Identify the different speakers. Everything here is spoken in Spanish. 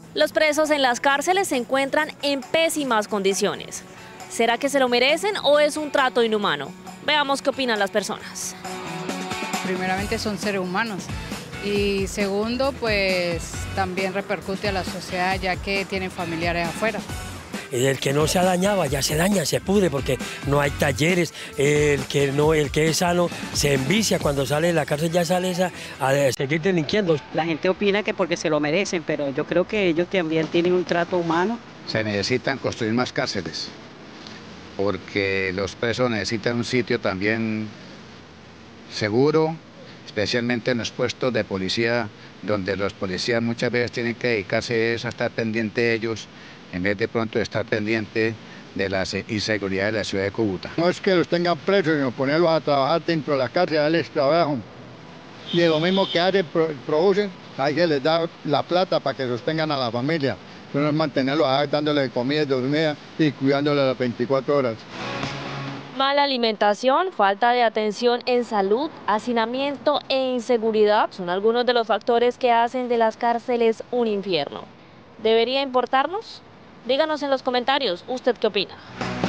Speaker 1: Los presos en las cárceles se encuentran en pésimas condiciones. ¿Será que se lo merecen o es un trato inhumano? Veamos qué opinan las personas.
Speaker 2: Primeramente son seres humanos y segundo, pues también repercute a la sociedad ya que tienen familiares afuera.
Speaker 3: El que no se dañaba ya se daña, se pudre porque no hay talleres. El que es sano se envicia cuando sale de la cárcel, ya sale a seguir delinquiendo.
Speaker 4: La gente opina que porque se lo merecen, pero yo creo que ellos también tienen un trato humano.
Speaker 5: Se necesitan construir más cárceles porque los presos necesitan un sitio también seguro, especialmente en los puestos de policía, donde los policías muchas veces tienen que dedicarse a estar pendiente de ellos, en vez de pronto de estar pendiente de la inseguridad de la ciudad de Cúcuta.
Speaker 6: No es que los tengan presos, sino ponerlos a trabajar dentro de la cárcel, darles trabajo. Y de lo mismo que hacen, producen, hay que les da la plata para que sostengan a la familia. No es mantenerlos dándole comida, dormida y cuidándoles las 24 horas.
Speaker 1: Mala alimentación, falta de atención en salud, hacinamiento e inseguridad son algunos de los factores que hacen de las cárceles un infierno. ¿Debería importarnos? Díganos en los comentarios, ¿usted qué opina?